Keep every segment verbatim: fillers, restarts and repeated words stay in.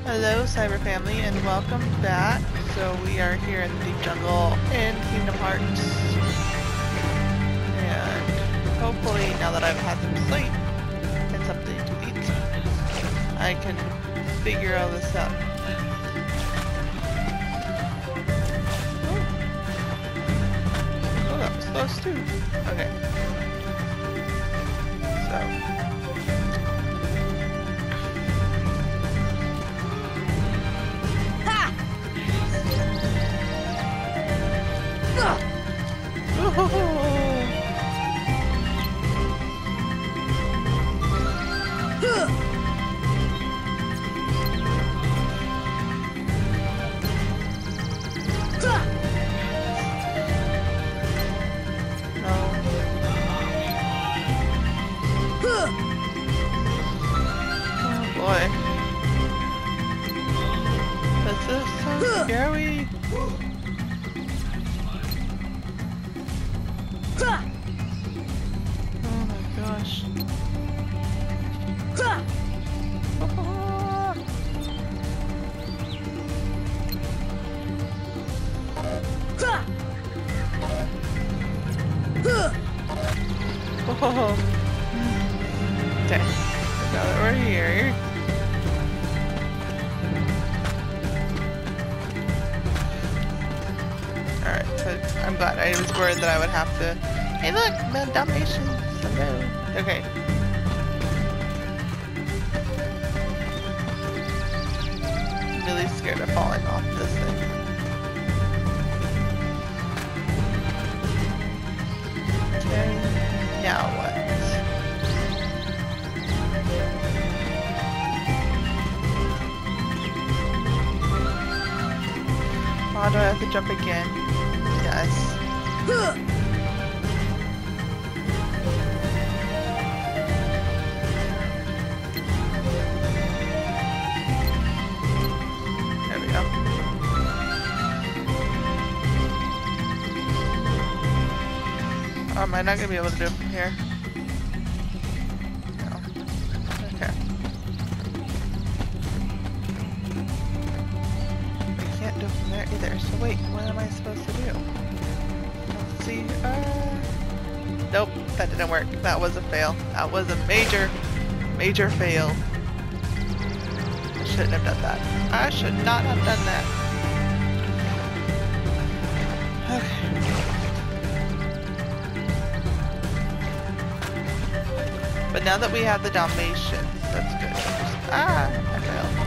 Hello, Cyber Family, and welcome back. So we are here in the deep jungle in Kingdom Hearts, and hopefully, now that I've had some sleep and something to eat, I can figure all this out. Oh, oh that was close too. Okay. So. Scary. Oh my gosh. Oh. Okay. Now that we're here. I'm glad. I was worried that I would have to. Hey, look, the Dalmatians. Hello. Okay. I'm really scared of falling off this thing. Okay. Now what? Oh, do I have to jump again? Yes. There we go. Oh, am I not gonna be able to do it from here? No. Okay. I can't do it from there either, so wait, what am I supposed to do? See, uh, nope, that didn't work. That was a fail. That was a major, major fail. I shouldn't have done that. I should not have done that. Okay. But now that we have the Dalmatians, that's good. Ah, I failed.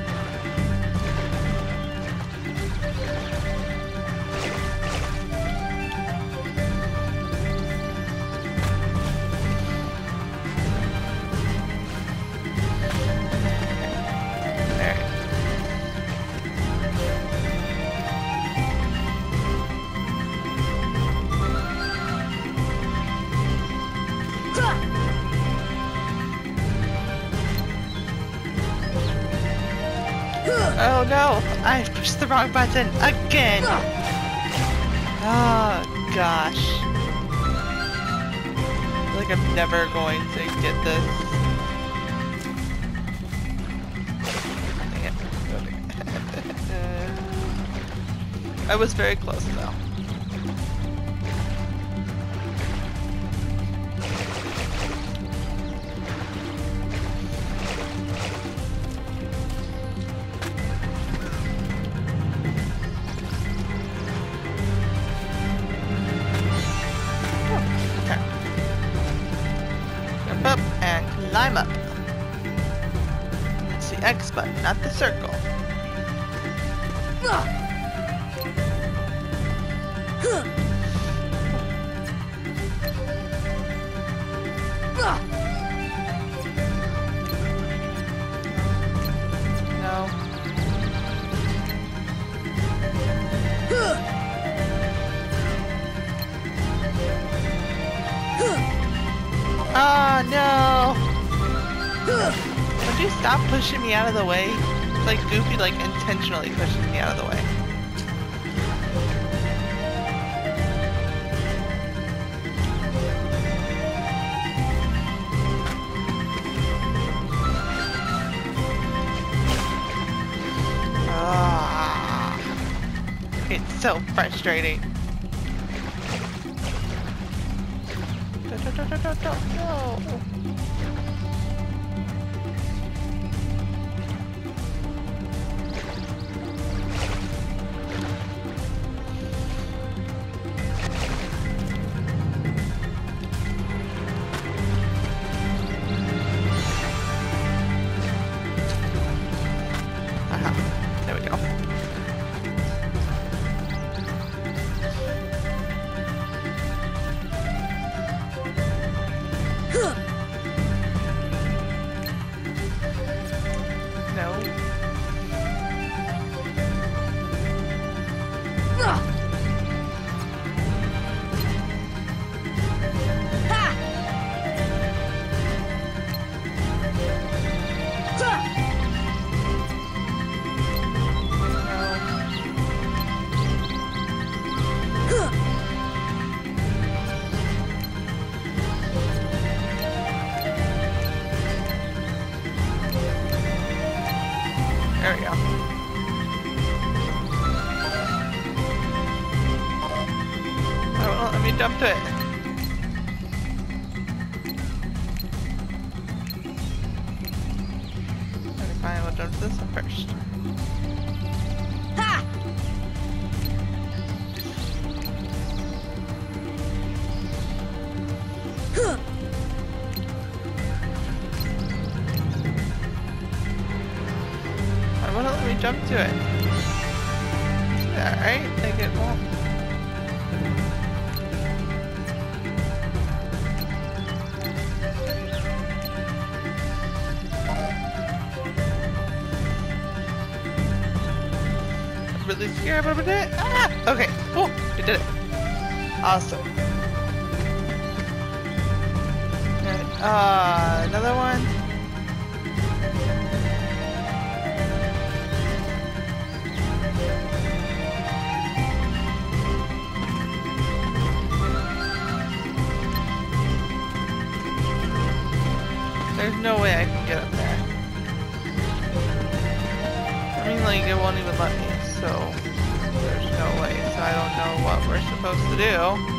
Oh no, I pushed the wrong button again. Oh gosh. I feel like I'm never going to get this. I was very close though. Up and climb up. It's the X button, not the circle. No. Oh no! Would you stop pushing me out of the way? It's like Goofy, like intentionally pushing me out of the way. so frustrating. No, no, no, no, no, no. There we go. Oh, well, let me jump to it. Okay, fine, we'll jump to this one first. Ha! Huh. Why won't it let me jump to it? Alright, I think it won't. I'm really scared of it. Ah! Okay. Oh, we did it. Awesome. Alright, uh, another one. There's no way I can get up there. I mean, like, it won't even let me, so there's no way. So I don't know what we're supposed to do.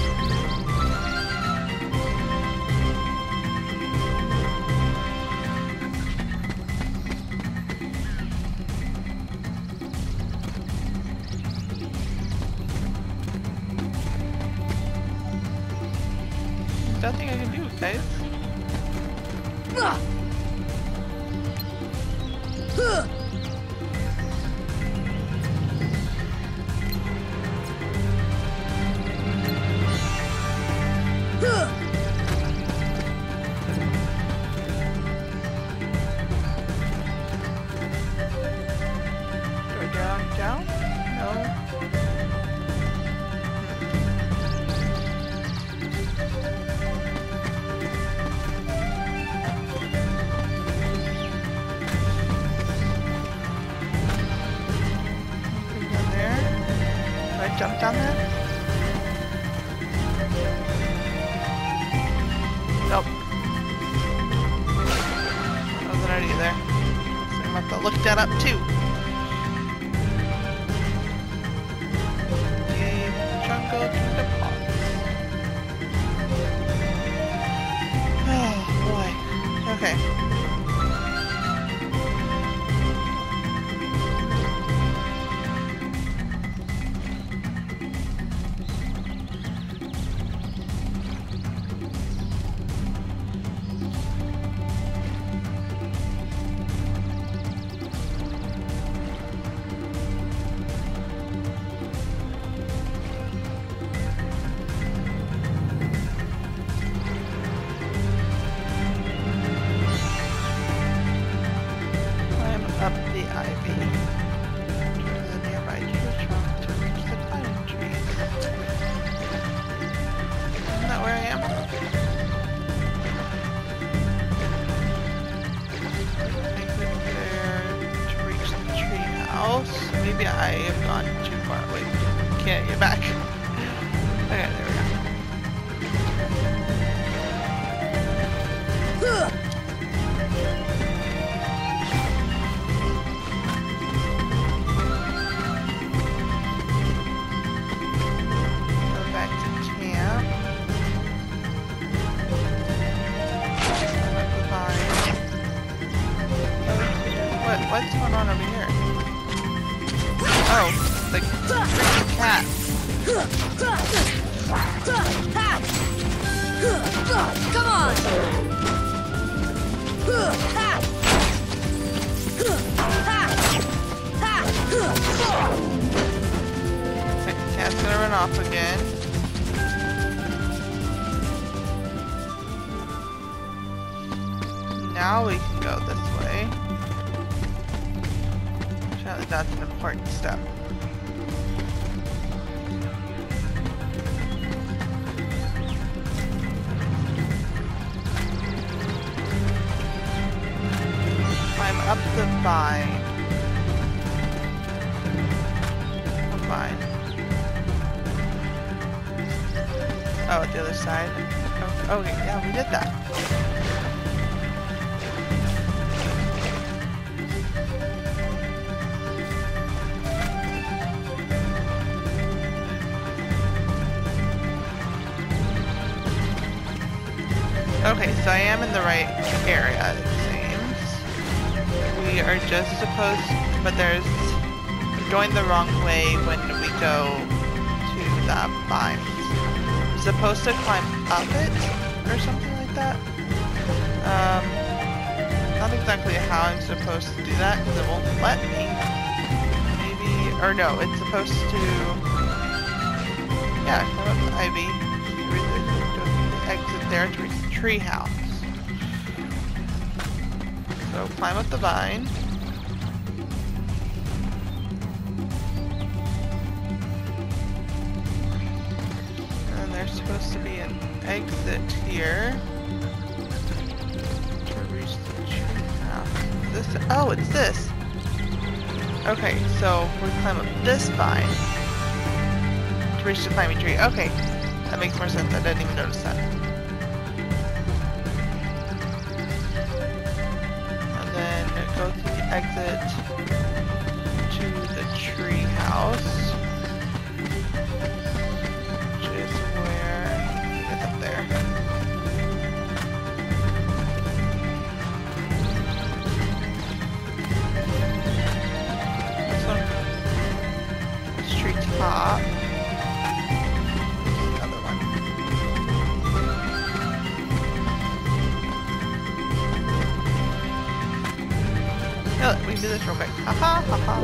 There's nothing I can do, guys. Go down, down? No. Jump down there? Nope. Wasn't it either. So I'm gonna have to look that up too. The jungle kingdom pause. Oh boy. Okay. Up the ivy to the nearby tree trunk to reach the climbing trees. Isn't that where I am? Exit there to reach the tree house. Maybe I have gone too far away. Can't get back. Okay, there we go. What, what's going on over here? Oh, the freaking cat. Come on! The cat's gonna run off again. Now we can go this way. Apparently that's an important step. Climb up the vine. What vine? Oh, at the other side. Oh, okay, yeah, we did that. Okay, so I am in the right area, it seems. We are just supposed, but there's, we're going the wrong way when we go to that vine. We're supposed to climb up it, or something like that. Um, not exactly how I'm supposed to do that, because it won't let me. Maybe, or no, it's supposed to, yeah, climb up the ivy. Exit there to reach the tree house. So climb up the vine. And there's supposed to be an exit here to reach the tree house. Is this? Oh, it's this. Okay, so we climb up this vine to reach the climbing tree. Okay, that makes more sense. I didn't even notice that. Go to the exit to the tree house, which is where it's up there. This one, this tree top. The other one. Yeah, we can do this real quick. Ha ha ha ha.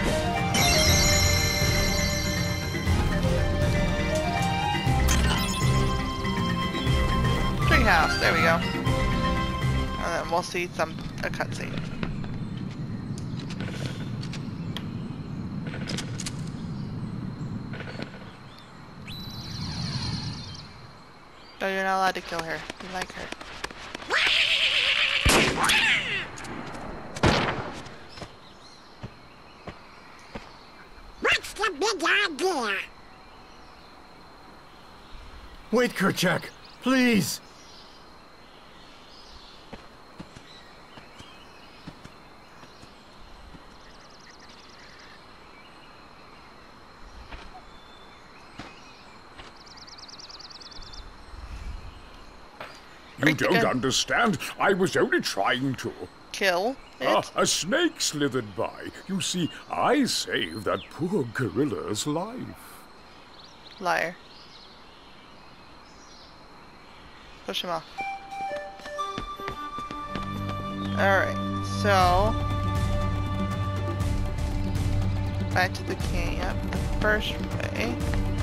Treehouse, there we go. And then we'll see some a cutscene. No, you're not allowed to kill her. You like her. Big idea. Wait, Kerchak, please. You don't understand. I was only trying to. Kill it? Ah, a snake slithered by. You see, I saved that poor gorilla's life. Liar. Push him off. Alright, so back to the camp the first way.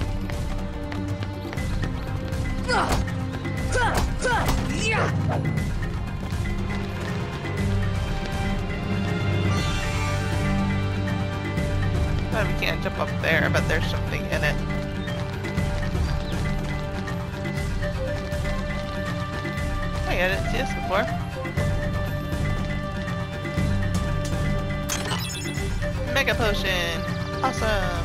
Well, we can't jump up there, but there's something in it. Hey, I didn't see this before. Mega potion! Awesome!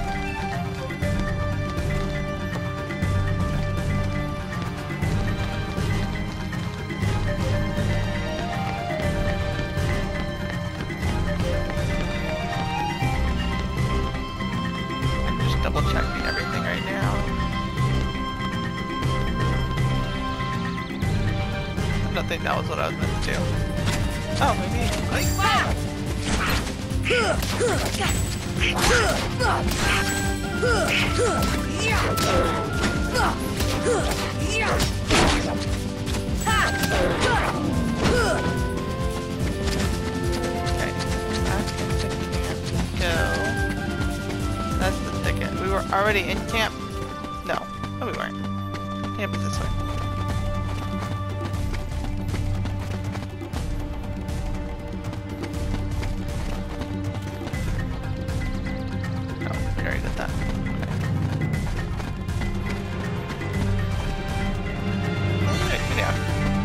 Double checking everything right now. I don't think that was what I was meant to do. Oh, maybe. Okay, back into camp we go. That's the ticket. We were already in camp. No, no we weren't. Camp is this way. No, we already did that. Okay. Okay, yeah.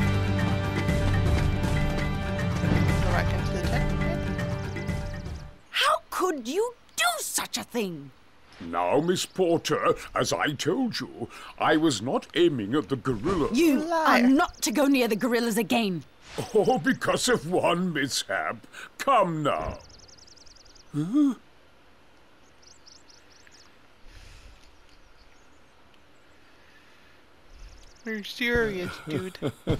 Go back into the tent. How could you do such a thing? Now, Miss Porter, as I told you, I was not aiming at the gorilla. You Liar. are not to go near the gorillas again. Oh, because of one mishap. Come now. Huh? You're serious, dude.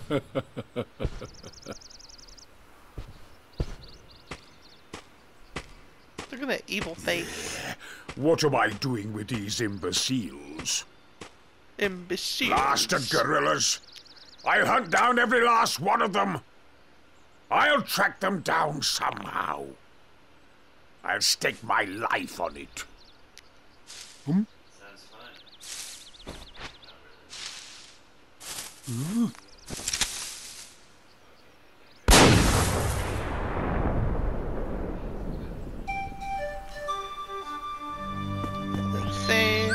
Look at that evil face. What am I doing with these imbeciles? Imbecile. Blasted gorillas! I'll hunt down every last one of them. I'll track them down somehow. I'll stake my life on it. Hmm? Sounds fun. Hmm? Let's save.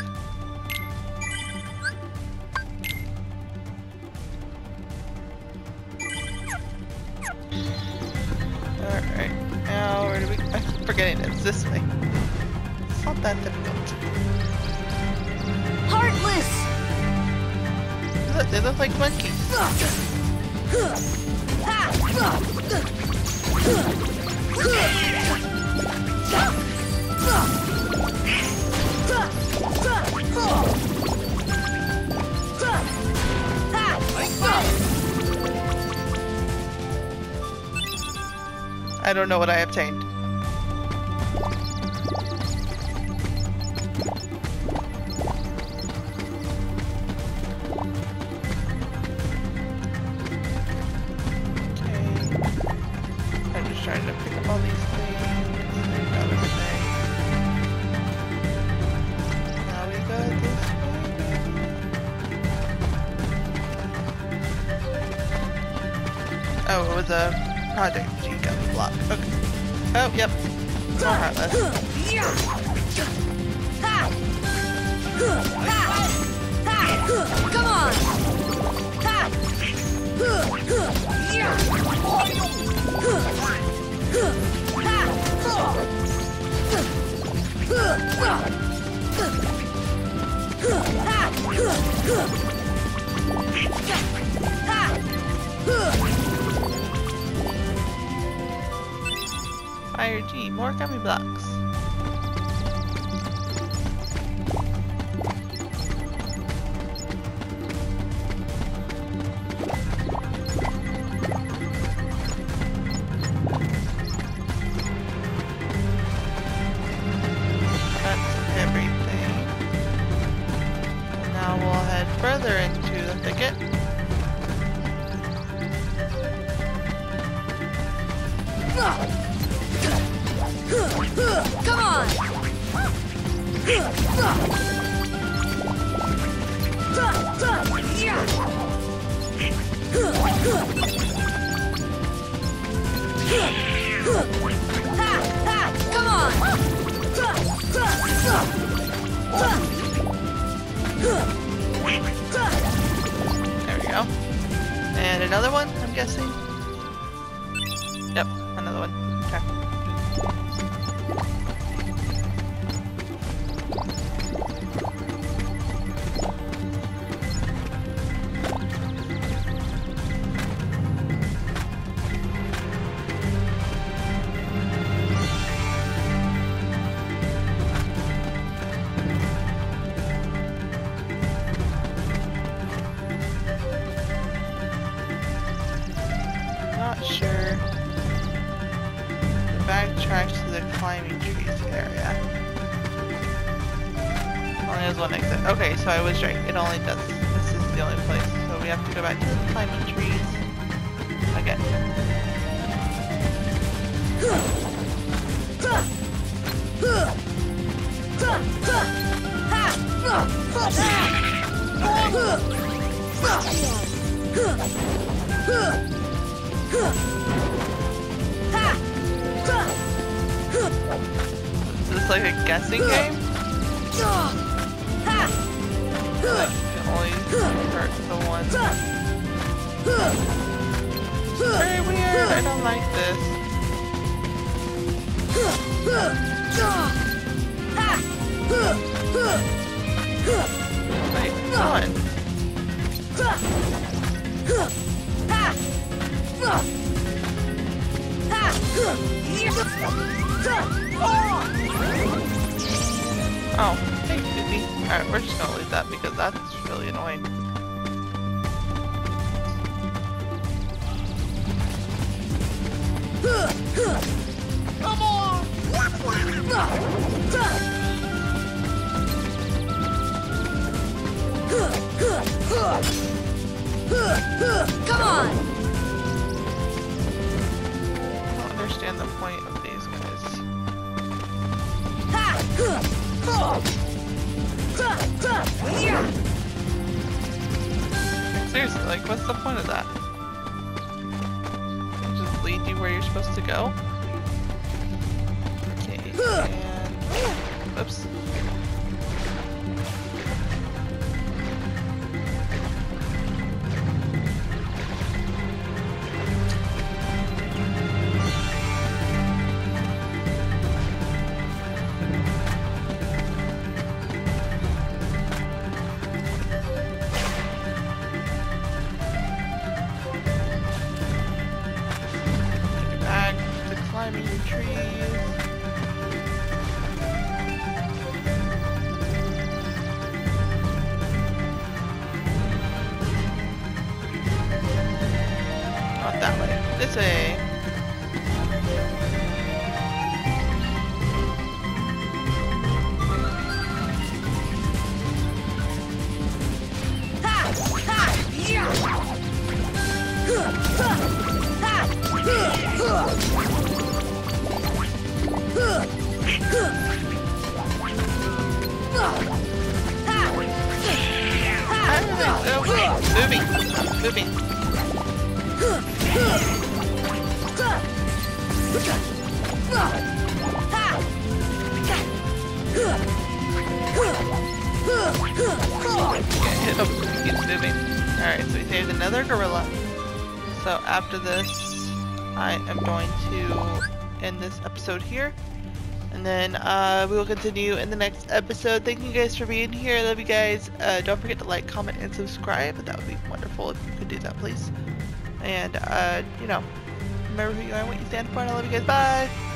Alright, now where do we... I'm forgetting it's this way. It's not that difficult. Heartless! Look, they look like monkeys. I don't know what I obtained. I'm just trying to pick up all these things. Pick up everything. Now we go this way. Oh, it was a project G got blocked. Okay. Oh, yep. More heartless. Come on! Fire G, more gummy blocks. That's everything. Now we'll head further into the thicket. Come on! Come on! There we go. And another one, I'm guessing. Yep, another one. Okay. backtrack to the climbing trees area. Only has one exit. Okay, so I was right. It only does. This is the only place. So we have to go back to the climbing trees again. Is this like a guessing game? Like, you can only hurt the one. Very weird. I don't like this. Wait, one. Oh, thanks, Goofy. Alright, we're just gonna leave that because that's really annoying. Come on! Come on! I don't understand the point of these guys. Seriously, like, what's the point of that? Just lead you where you're supposed to go? Okay, and... Oops. This way. Oh, wait. Moving. Moving. Oh, he's moving. Alright, so we saved another gorilla. So after this, I am going to end this episode here. And then uh, we will continue in the next episode. Thank you guys for being here. I love you guys. Uh, don't forget to like, comment, and subscribe. That would be wonderful if you could do that, please. And, uh, you know, remember who you are and what you stand for. And I love you guys. Bye!